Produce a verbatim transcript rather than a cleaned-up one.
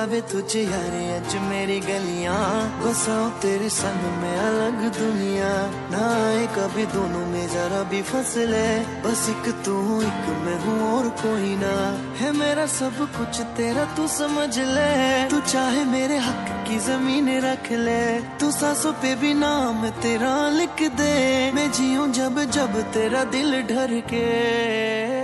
बुलावे तुझे यारे अज मेरी गलियां, बसाओ तेरे संग में अलग दुनिया। ना आए कभी दोनों में जरा भी फसले, बस एक तू एक मैं हूँ और कोई ना। है मेरा सब कुछ तेरा तू समझ ले, तू चाहे मेरे हक की जमीन रख ले। तू सांसों पे भी नाम तेरा लिख दे, मैं जीऊं जब जब तेरा दिल ढर के।